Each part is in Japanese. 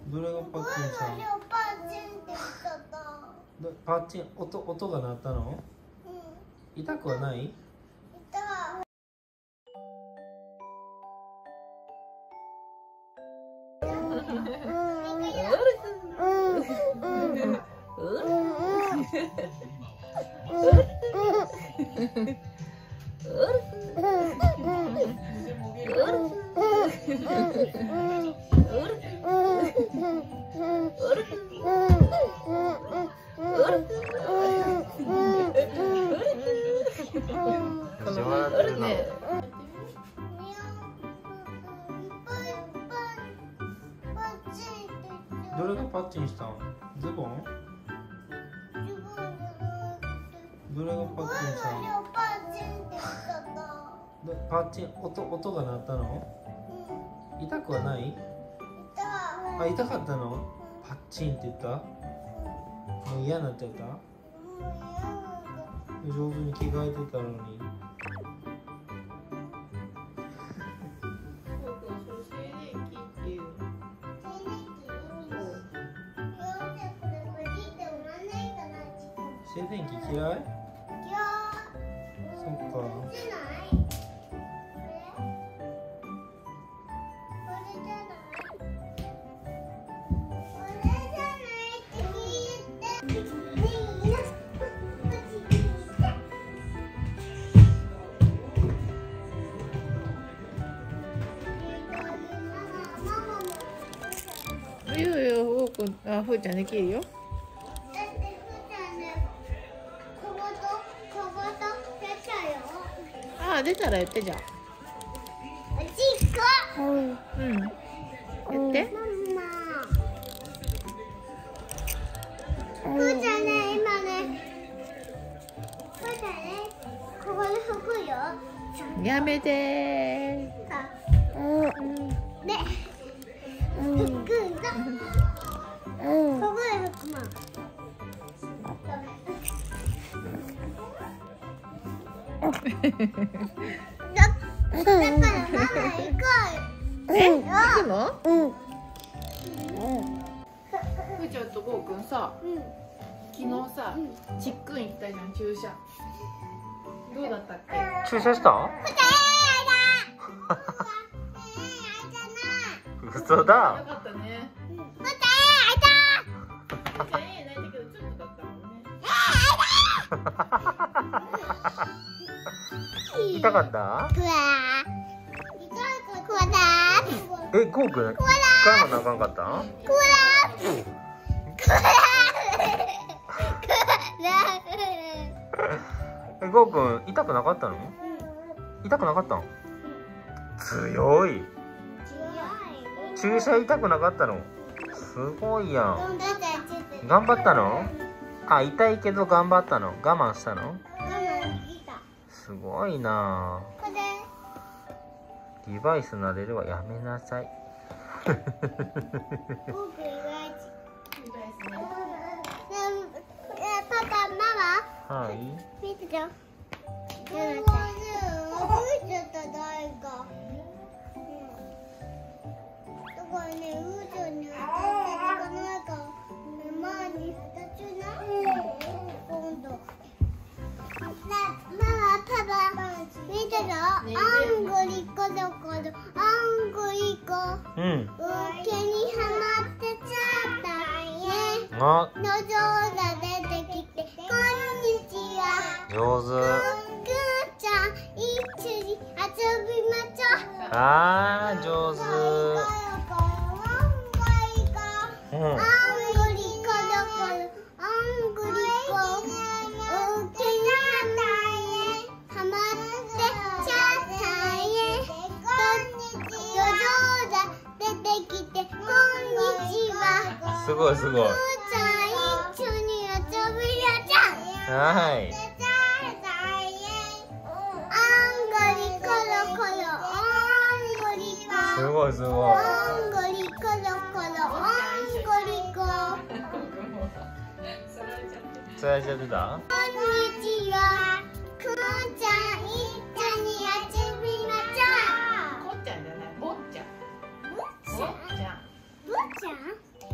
どれがパッチンしたの？ パッチンって言っちゃった。 パッチン、音が鳴ったの？ うん。 痛くはない？ 痛い。 どれがパッチンしたの？ズボン？どれがパッチンしたの？ パッチンって言っちゃった。 パッチン、音が鳴ったの？痛くはない？あ、痛かったの？パッチンって言った？もう嫌になっちゃった？上手に着替えてたのに。静電気嫌い？そっか。 いいよ、ふーちゃんできるよ。あ、出たら言ってじゃん。うん。言って。 ふーちゃんね、今ね。ふーちゃんね、ここで吹くよ。 やめてで、吹くんだ。ここで吹くの。だからママ行こう。 え、行くの？ふーちゃんとごうくんさ、昨日さ、チックイン行ったじゃん、注射。どうだったっけ？ 注射した？嘘だ。 よかったね。 痛かった？え、ゴーくん、一回も泣かんかった？え、ゴーくん、痛くなかったの？痛くなかったの？強い。注射痛くなかったの？すごいやん。頑張ったの？あ、痛いけど頑張ったの？我慢したの？すごいな。リバイス撫でるはやめなさい。 パパ、ママ。 はい。 見てよ。あんぐりこどこど、あんぐりこ。毛にはまってちゃったね。のぞが出てきて、こんにちは。 上手。 ぐーちゃん、一緒に遊びましょう。 あー、上手。 あんぐりこどこど、あんぐりこ。毛にはまってちゃったね。のぞが出てきて、こんにちは。 すごいすごい。 ぐーちゃん、一緒に遊びましょう。 はい。すごいすごい。 あんぐりこどこど、あんぐりこ。 つられちゃってた？ こんにちは。くーちゃん、一緒に遊びましょう。 こっちゃんじゃない、ぼっちゃん。ぼっちゃん。 ぶーちゃん？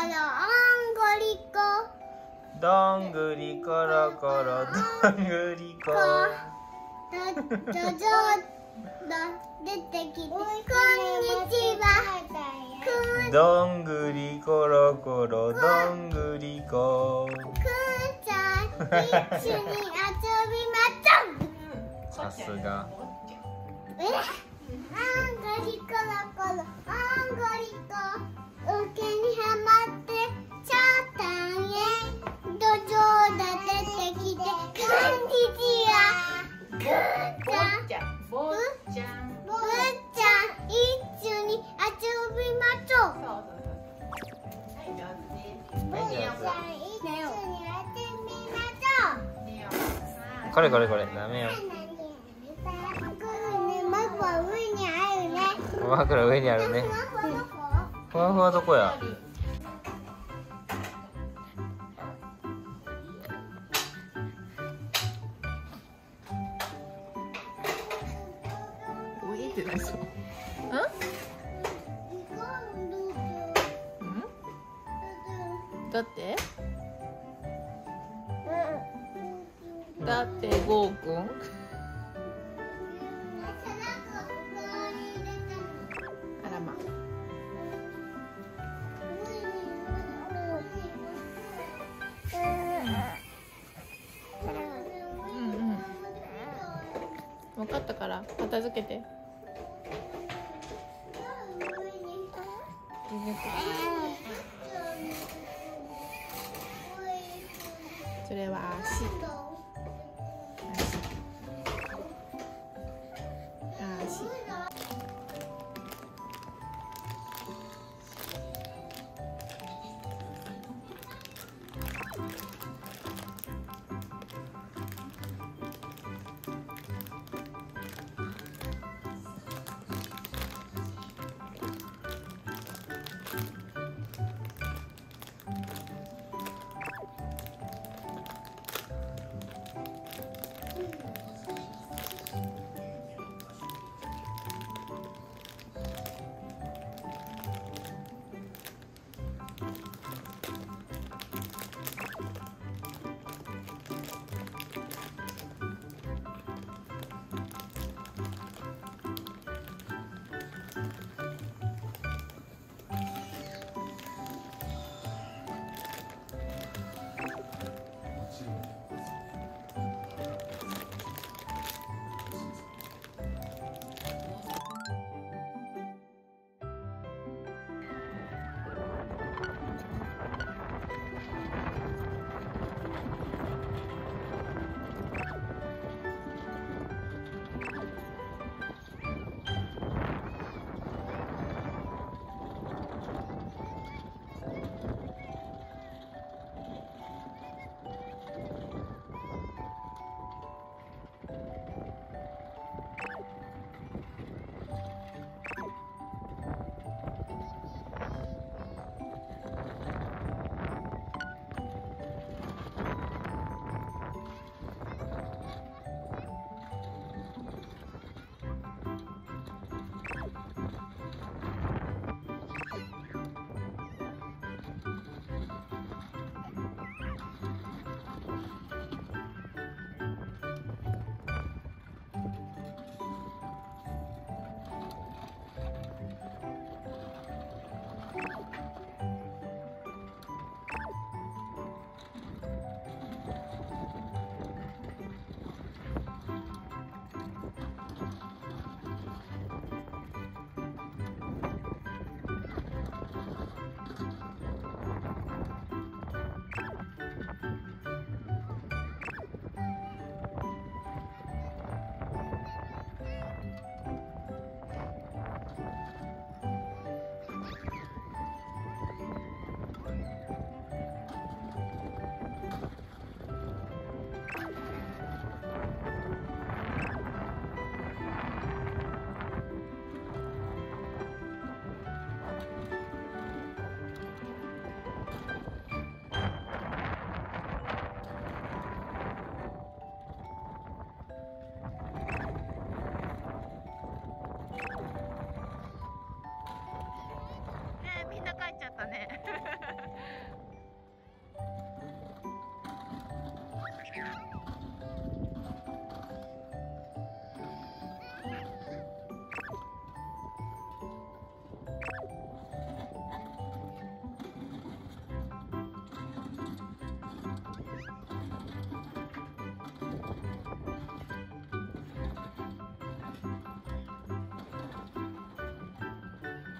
どんぐりころころどんぐりこ出てきてこんにちは。 どんぐりころころどんぐりこ。 くーちゃん一緒に遊びましょう。 さすが。 あんぐりころころあんぐりこ桶にはまってちゃったんへ土壌が出てきてこんにちは。くーちゃんぼっちゃんぶっちゃん一緒に遊びましょう。 そうそうそうはい上手ですはい上手ぶっちゃん一緒に遊びましょう。 寝ようこれこれこれダメよ。 マクは上にあるね。 枕上にあるね。ふわふわどこや。 おえって何それだってだってゴーくんあらま分かったから片付けてそれは足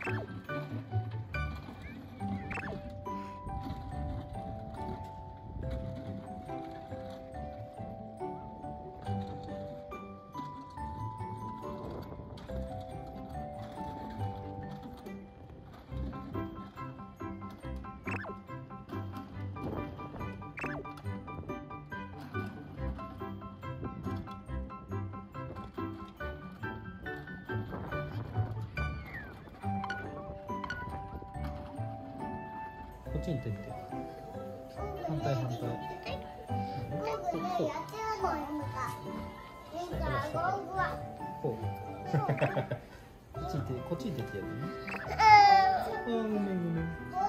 こっちに行ってみて。反対反対。こう。こっち行ってこっち行ってってやるね。あ、ごめんごめん。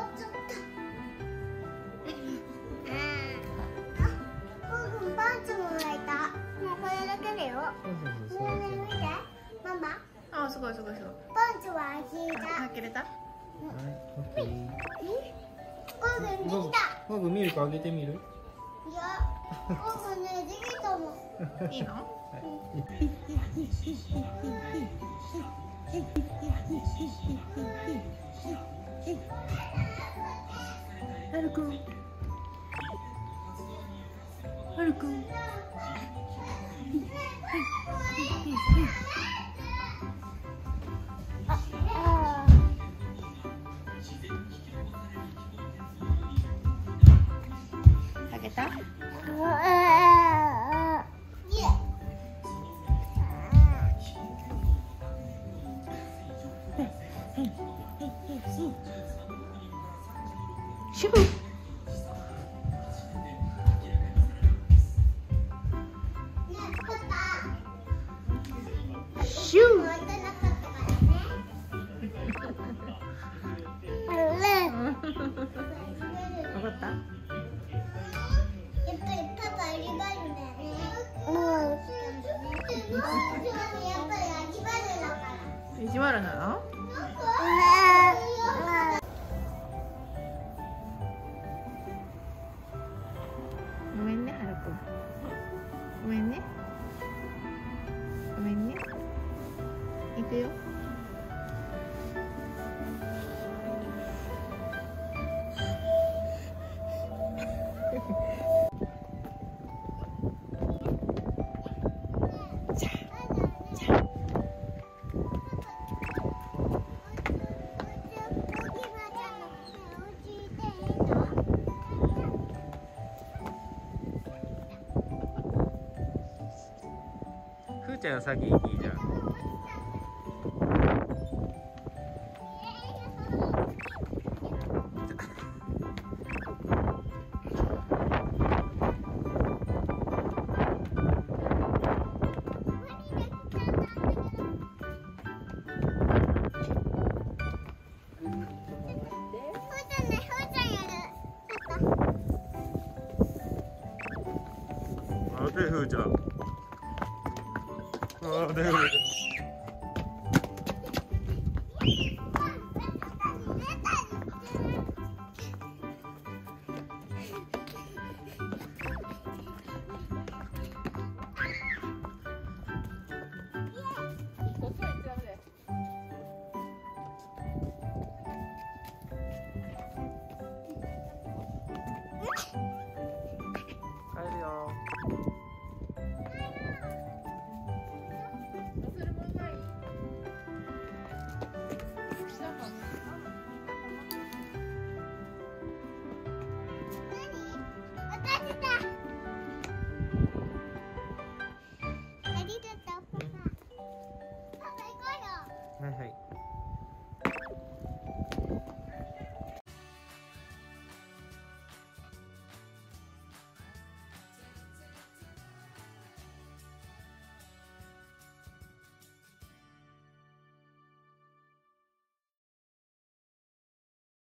パンツもらえた。もうこれだけだよ。 そうそうそう。 ねえ見て、ママ。 あ、すごいすごいすごい。 パンツは開いた。 開けれた？ はい、オッケー。 ゴーグルできた。 ゴーグルミルクあげてみる？ いや、ゴーグルね、できたもん。 いいの？はるくん。はるくん。あげた？シュー。シュー。わかった？ やっぱりパパありがるんだよね。やっぱりありがるだから。 意地悪なの？ごめんね、はるくん。ごめんね。ごめんね。行くよ。 ふーちゃん先行きじゃん。あ、でふーちゃん。あ、でふーちゃん。 遅い。